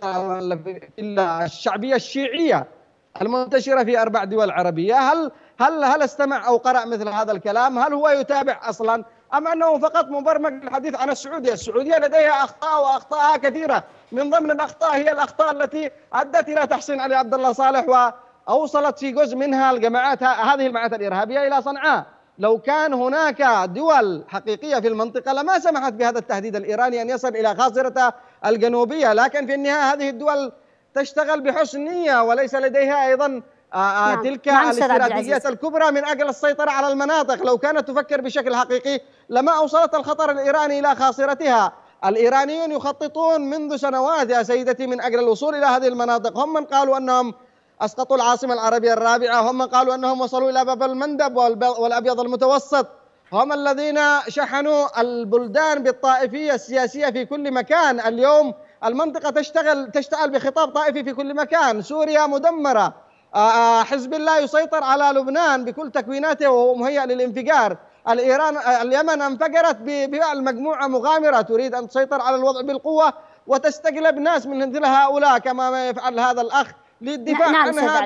الشعبية الشيعية المنتشرة في 4 دول عربية؟ هل استمع أو قرأ مثل هذا الكلام؟ هل هو يتابع أصلا، أم أنه فقط مبرمج للحديث عن السعودية؟ السعودية لديها أخطاء وأخطاءها كثيرة، من ضمن الأخطاء هي الأخطاء التي أدت إلى تحصين علي عبد الله صالح وأوصلت في جزء منها هذه الجماعات الإرهابية إلى صنعاء. لو كان هناك دول حقيقية في المنطقة لما سمحت بهذا التهديد الإيراني أن يصل إلى خاصرة الجنوبية، لكن في النهاية هذه الدول تشتغل بحسن نية وليس لديها أيضا تلك الاستراتيجيات الكبرى من أجل السيطرة على المناطق. لو كانت تفكر بشكل حقيقي لما أوصلت الخطر الإيراني إلى خاصرتها. الإيرانيون يخططون منذ سنوات يا سيدتي من أجل الوصول إلى هذه المناطق. هم من قالوا أنهم أسقطوا العاصمة العربية الرابعة، هم من قالوا أنهم وصلوا إلى باب المندب والأبيض المتوسط، هم الذين شحنوا البلدان بالطائفية السياسية في كل مكان. اليوم المنطقة تشتغل بخطاب طائفي في كل مكان. سوريا مدمرة، حزب الله يسيطر على لبنان بكل تكويناته وهو مهيأ للانفجار. اليمن انفجرت بفعل مجموعة مغامرة تريد أن تسيطر على الوضع بالقوة وتستقلب ناس من مثل هؤلاء كما ما يفعل هذا الأخ للدفاع عنها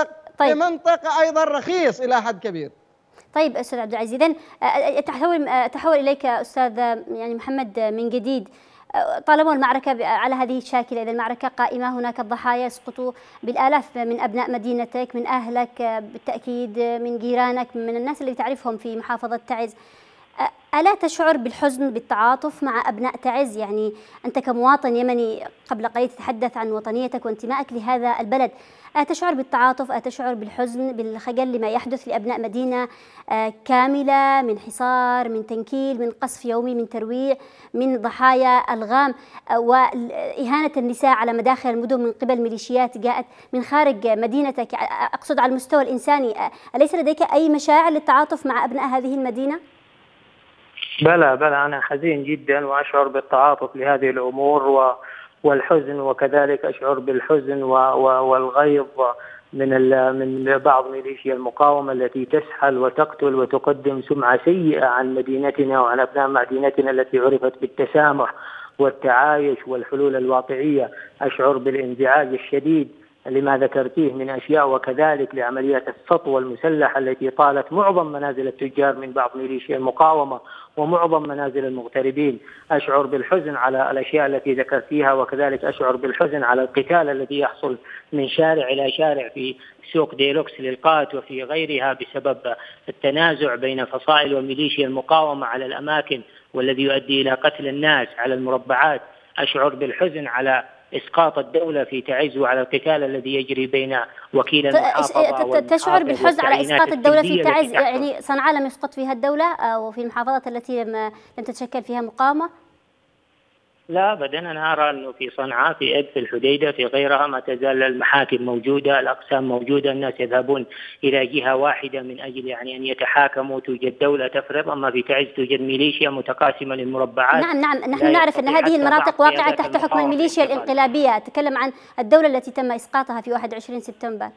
بمنطق أيضا رخيص إلى حد كبير. طيب أستاذ عبد العزيز، إذن تحول إليك أستاذ يعني محمد من جديد. طالما المعركة على هذه الشاكلة، إذا المعركة قائمة هناك الضحايا يسقطوا بالآلاف من أبناء مدينتك، من أهلك بالتأكيد، من جيرانك، من الناس اللي تعرفهم في محافظة تعز. ألا تشعر بالحزن بالتعاطف مع أبناء تعز؟ يعني أنت كمواطن يمني قبل قليل تتحدث عن وطنيتك وانتمائك لهذا البلد، أتشعر بالتعاطف؟ أتشعر بالحزن بالخجل لما يحدث لأبناء مدينة كاملة من حصار، من تنكيل، من قصف يومي، من ترويع، من ضحايا ألغام وإهانة النساء على مداخل المدن من قبل ميليشيات جاءت من خارج مدينتك؟ أقصد على المستوى الإنساني، أليس لديك أي مشاعر للتعاطف مع أبناء هذه المدينة؟ بلى أنا حزين جدا وأشعر بالتعاطف لهذه الأمور والحزن، وكذلك أشعر بالحزن والغيظ من بعض ميليشيا المقاومة التي تسحل وتقتل وتقدم سمعة سيئة عن مدينتنا وعن أبناء مدينتنا التي عرفت بالتسامح والتعايش والحلول الواقعية. أشعر بالانزعاج الشديد لما ذكرتيه من أشياء، وكذلك لعمليات السطو المسلحة التي طالت معظم منازل التجار من بعض ميليشيا المقاومة ومعظم منازل المغتربين. أشعر بالحزن على الأشياء التي ذكرتيها، وكذلك أشعر بالحزن على القتال الذي يحصل من شارع إلى شارع في سوق ديلوكس للقات وفي غيرها بسبب التنازع بين فصائل وميليشيا المقاومة على الأماكن، والذي يؤدي إلى قتل الناس على المربعات. أشعر بالحزن على إسقاط الدولة في تعز وعلى القتال الذي يجري بين وكيل المحافظة. تشعر بالحزن على إسقاط الدولة في تعز؟ يعني صنعاء لم يسقط فيها الدولة وفي المحافظات التي لم تتشكل فيها مقاومة؟ لا أبدا، أنا أرى أنه في صنعاء، في إب، في الحديدة، في غيرها ما تزال المحاكم موجودة، الأقسام موجودة، الناس يذهبون إلى جهة واحدة من أجل يعني أن يتحاكموا، توجد دولة تفرض. أما في تعز توجد ميليشيا متقاسمة للمربعات. نعم نعم، نحن نعرف أن هذه المناطق واقعة تحت حكم الميليشيا الانقلابية. أتكلم عن الدولة التي تم إسقاطها في 21 سبتمبر.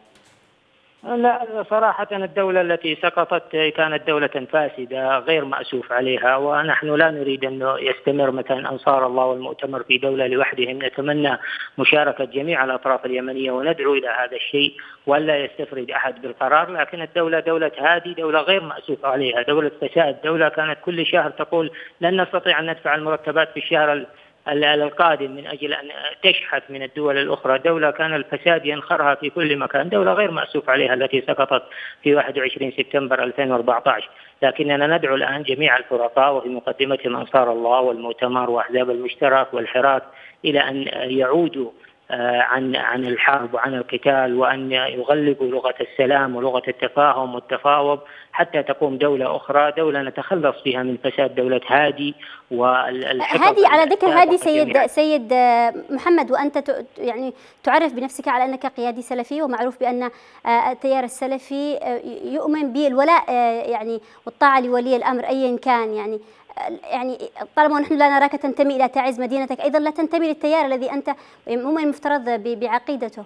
لا صراحة الدولة التي سقطت كانت دولة فاسدة غير مأسوف عليها، ونحن لا نريد أنه يستمر مثلا أنصار الله والمؤتمر في دولة لوحدهم. نتمنى مشاركة جميع الأطراف اليمنية وندعو إلى هذا الشيء، ولا يستفرد أحد بالقرار. لكن الدولة دولة هذه دولة غير مأسوف عليها، دولة فساد، دولة كانت كل شهر تقول لن نستطيع أن ندفع المرتبات في الشهر القادم من أجل أن تشحت من الدول الأخرى. دولة كان الفساد ينخرها في كل مكان، دولة غير مأسوف عليها التي سقطت في 21 سبتمبر 2014. لكننا ندعو الآن جميع الفرقاء وفي مقدمتهم أنصار الله والمؤتمر وأحزاب المشترك والحراك إلى أن يعودوا عن الحرب وعن القتال، وأن يغلبوا لغة السلام ولغة التفاهم والتفاوض حتى تقوم دولة أخرى، دولة نتخلص فيها من فساد دولة هادي هادي. على ذكر هادي سيد محمد، وأنت يعني تعرف بنفسك على أنك قيادي سلفي، ومعروف بأن التيار السلفي يؤمن بالولاء يعني والطاعة لولي الأمر أيا كان. يعني طالما نحن لا نراك تنتمي إلى تعز مدينتك، أيضا لا تنتمي للتيار الذي أنت مو المفترض بعقيدته.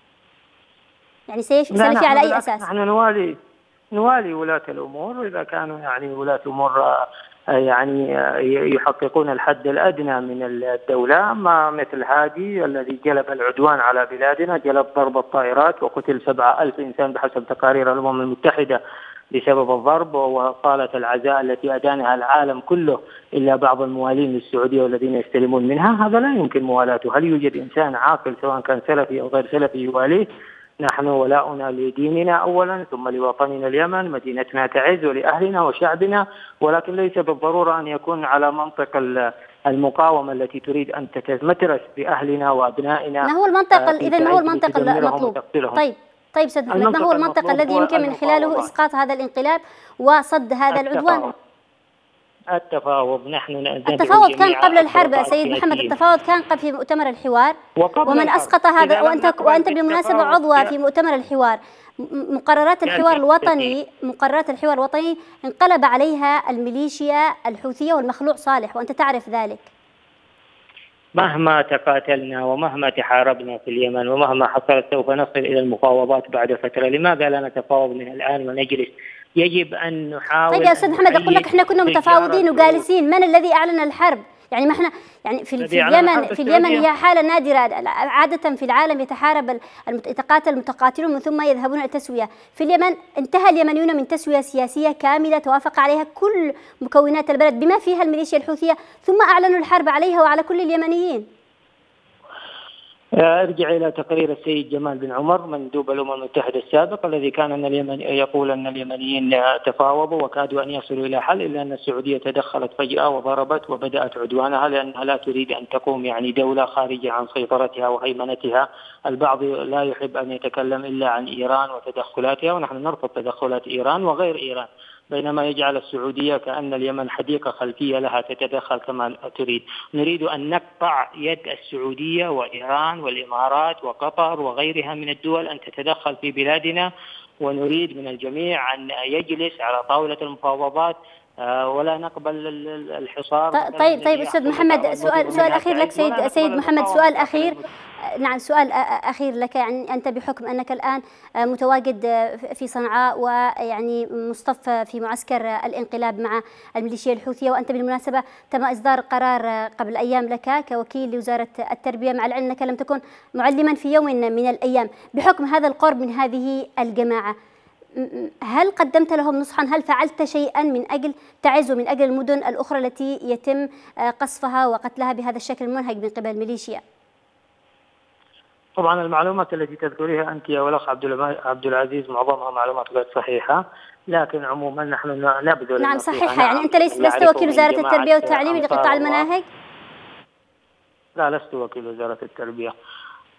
يعني سلفي على أي أساس؟ نحن نوالي ولاة الأمور، وإذا كانوا يعني ولاة أمور يعني يحققون الحد الأدنى من الدولة. أما مثل هادي الذي جلب العدوان على بلادنا، جلب ضرب الطائرات وقتل 7,000 إنسان بحسب تقارير الأمم المتحدة بسبب الضرب، وقالت العزاء التي أدانها العالم كله إلا بعض الموالين للسعودية والذين يستلمون منها. هذا لا يمكن موالاته. هل يوجد إنسان عاقل سواء كان سلفي أو غير سلفي يواليه؟ نحن ولاؤنا لديننا أولا، ثم لوطننا اليمن، مدينتنا تعز، ولأهلنا وشعبنا، ولكن ليس بالضرورة أن يكون على منطق المقاومة التي تريد أن تتمترس بأهلنا وأبنائنا. ما هو المنطق إذن؟ ما هو المنطق المطلوب؟ طيب سيد محمد، ما هو المنطق الذي يمكن من خلاله إسقاط هذا الانقلاب وصد هذا العدوان؟ التفاوض. نحن التفاوض كان قبل الحرب سيد محمد، التفاوض كان قبل في مؤتمر الحوار، ومن أسقط هذا، وأنت بالمناسبة عضوة في مؤتمر الحوار. مقررات الحوار الوطني انقلب عليها الميليشيا الحوثية والمخلوع صالح، وأنت تعرف ذلك. مهما تقاتلنا ومهما تحاربنا في اليمن ومهما حصلت سوف نصل إلى المفاوضات بعد فترة. لماذا لا نتفاوض من الآن ونجلس؟ يجب أن نحاول. طيب يا أستاذ محمد، أقول لك إحنا كنا متفاوضين وجالسين. من الذي أعلن الحرب؟ يعني ما احنا يعني في اليمن هي حالة نادرة. عادة في العالم يتحارب يتقاتل المتقاتلون من ثم يذهبون إلى التسوية. في اليمن انتهى اليمنيون من تسوية سياسية كاملة توافق عليها كل مكونات البلد بما فيها الميليشيا الحوثية، ثم أعلنوا الحرب عليها وعلى كل اليمنيين. ارجع إلى تقرير السيد جمال بن عمر مندوب الأمم المتحدة السابق، الذي كان يقول أن اليمنيين تفاوضوا وكادوا أن يصلوا إلى حل، إلا أن السعودية تدخلت فجأة وضربت وبدأت عدوانها، لأنها لا تريد أن تقوم يعني دولة خارجة عن سيطرتها وهيمنتها. البعض لا يحب أن يتكلم إلا عن إيران وتدخلاتها، ونحن نرفض تدخلات إيران وغير إيران، بينما يجعل السعودية كأن اليمن حديقة خلفية لها تتدخل كما تريد. نريد أن نقطع يد السعودية وإيران والإمارات وقطر وغيرها من الدول أن تتدخل في بلادنا، ونريد من الجميع أن يجلس على طاولة المفاوضات ولا نقبل الحصار. طيب أستاذ محمد، سؤال أخير لك سيد محمد، سؤال أخير. نعم، سؤال أخير لك. يعني أنت بحكم أنك الآن متواجد في صنعاء ويعني مصطف في معسكر الانقلاب مع الميليشيا الحوثية، وأنت بالمناسبة تم إصدار قرار قبل أيام لك كوكيل لوزارة التربية، مع العلم أنك لم تكن معلما في يوم من الأيام. بحكم هذا القرب من هذه الجماعة، هل قدمت لهم نصحا؟ هل فعلت شيئا من أجل تعز ومن أجل المدن الأخرى التي يتم قصفها وقتلها بهذا الشكل المنهج من قبل الميليشيا؟ طبعا المعلومات التي تذكريها أنت والأخ عبد العزيز معظمها معلومات غير صحيحة، لكن عموما نحن نبذل. نعم صحيحة. يعني أنت لست وكيل وزارة التربية والتعليم لقطاع المناهج؟ لا، لست وكيل وزارة التربية.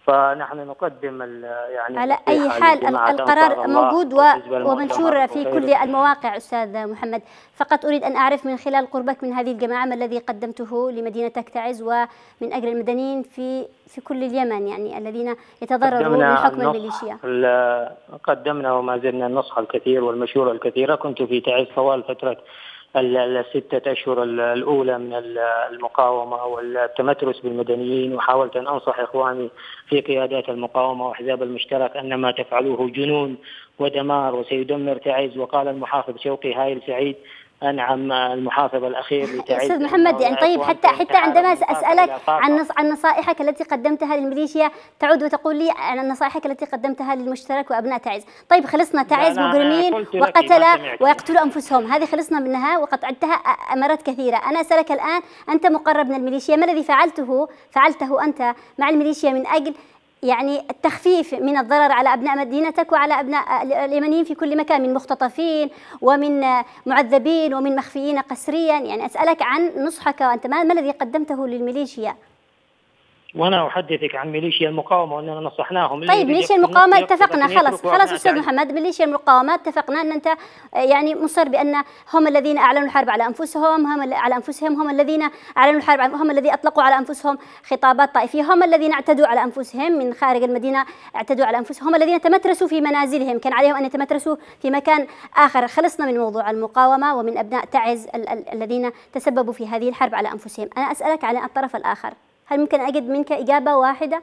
فنحن نقدم يعني على أي حال القرار موجود ومنشور في كل المواقع أستاذ محمد. فقط أريد أن أعرف من خلال قربك من هذه الجماعة ما الذي قدمته لمدينتك تعز ومن أجل المدنيين في كل اليمن، يعني الذين يتضرروا من حكم الميليشيا. قدمنا وما زلنا النصح الكثير والمشورة الكثيرة. كنت في تعز طوال فترة الستة أشهر الأولى من المقاومة والتمترس بالمدنيين، وحاولت أن أنصح إخواني في قيادات المقاومة وأحزاب المشترك أن ما تفعلوه جنون ودمار وسيدمر تعز. وقال المحافظ شوقي هايل سعيد أنعم المحافظ الأخير لتعز. أستاذ محمد، يعني طيب حتى عندما أسألك عن نصائحك التي قدمتها للميليشيا تعود وتقول لي عن نصائحك التي قدمتها للمشترك وأبناء تعز. طيب خلصنا، تعز مجرمين وقتل ويقتلوا أنفسهم، هذه خلصنا منها وقد عدتها مرات كثيرة. أنا أسألك الآن، أنت مقرب من الميليشيا، ما الذي فعلته أنت مع الميليشيا من أجل يعني التخفيف من الضرر على أبناء مدينتك وعلى أبناء اليمنيين في كل مكان، من مختطفين ومن معذبين ومن مخفيين قسريا؟ يعني أسألك عن نصحك، وأنت ما الذي قدمته للميليشيا؟ وأنا أحدثك عن ميليشيا المقاومة وأننا نصحناهم. طيب ميليشيا المقاومة اتفقنا، خلاص أستاذ محمد، ميليشيا المقاومة اتفقنا أن أنت يعني مصر بأن هم الذين أعلنوا الحرب على أنفسهم، هم الذين أعلنوا الحرب، هم الذين أطلقوا على أنفسهم خطابات طائفية، هم الذين اعتدوا على أنفسهم من خارج المدينة، اعتدوا على أنفسهم، هم الذين تمترسوا في منازلهم، كان عليهم أن يتمترسوا في مكان آخر. خلصنا من موضوع المقاومة ومن أبناء تعز الذين تسببوا في هذه الحرب على أنفسهم. أنا أسألك عن الطرف الآخر، هل ممكن أجد منك إجابة واحدة؟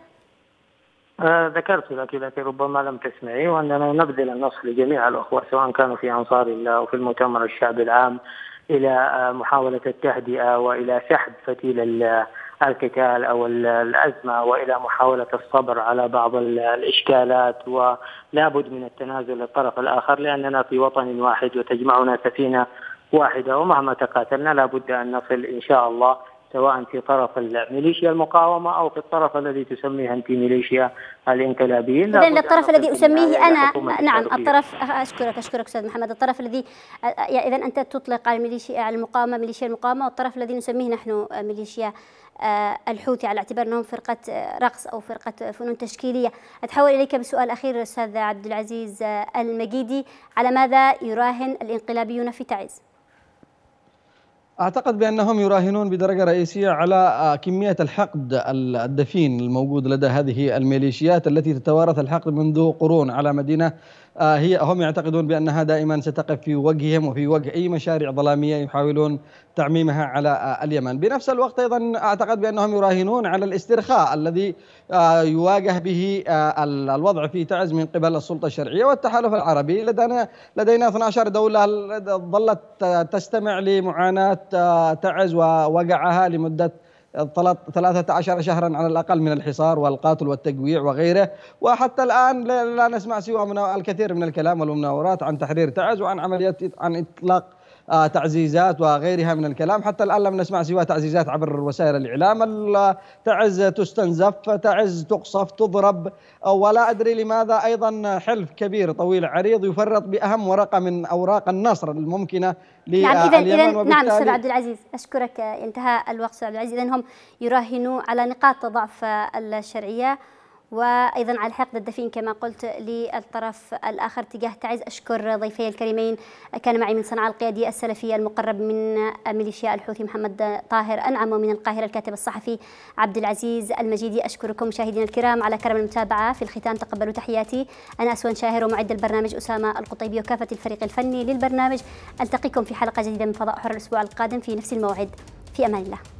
ذكرت لك ربما لم تسمعي، وأننا نبذل النصح لجميع الأخوة سواء كانوا في أنصار الله أو في المؤتمر الشعبي العام إلى محاولة التهدئة وإلى سحب فتيل القتال أو الأزمة وإلى محاولة الصبر على بعض الإشكالات، ولا بد من التنازل للطرف الآخر، لأننا في وطن واحد وتجمعنا سفينة واحدة، ومهما تقاتلنا لا بد أن نصل إن شاء الله سواء في طرف الميليشيا المقاومة أو في الطرف الذي تسميه أنت ميليشيا الإنقلابيين. إذن الطرف الذي أسميه أنا، نعم الطرف، أشكرك أستاذ محمد، الطرف الذي إذا أنت تطلق على الميليشيا المقاومة ميليشيا المقاومة، والطرف الذي نسميه نحن ميليشيا الحوثي على اعتبار أنهم فرقة رقص أو فرقة فنون تشكيلية. أتحول إليك بسؤال أخير أستاذ عبد العزيز المجيدي، على ماذا يراهن الإنقلابيون في تعز؟ أعتقد بأنهم يراهنون بدرجة رئيسية على كمية الحقد الدفين الموجود لدى هذه الميليشيات التي تتوارث الحقد منذ قرون على مدينة هم يعتقدون بأنها دائما ستقف في وجههم وفي وجه أي مشاريع ظلامية يحاولون تعميمها على اليمن. بنفس الوقت أيضا أعتقد بأنهم يراهنون على الاسترخاء الذي يواجه به الوضع في تعز من قبل السلطة الشرعية والتحالف العربي. لدينا 12 دولة ظلت تستمع لمعاناة تعز ووجعها لمدة 13 شهرا على الأقل من الحصار والقتل والتجويع وغيره، وحتى الآن لا نسمع سوى الكثير من الكلام والمناورات عن تحرير تعز وعن عن إطلاق تعزيزات وغيرها من الكلام. حتى الآن لم نسمع سوى تعزيزات عبر وسائل الإعلام. تعز تستنزف، تعز تقصف، تضرب، ولا أدري لماذا. أيضا حلف كبير طويل عريض يفرط بأهم ورقة من أوراق النصر الممكنة لليمن. نعم أستاذ عبد العزيز، أشكرك، انتهى الوقت أستاذ عبد العزيز. إذن هم يراهنوا على نقاط ضعف الشرعية وأيضا على الحقد الدفين كما قلت للطرف الآخر تجاه تعز. أشكر ضيفي الكريمين، كان معي من صنعاء القيادي السلفي المقرب من ميليشيا الحوثي محمد طاهر أنعم، ومن القاهرة الكاتب الصحفي عبد العزيز المجيدي. أشكركم مشاهدينا الكرام على كرم المتابعة. في الختام تقبلوا تحياتي، أنا أسوان شاهر ومعد البرنامج أسامة القطيبي وكافة الفريق الفني للبرنامج. ألتقيكم في حلقة جديدة من فضاء حر الأسبوع القادم في نفس الموعد، في أمان الله.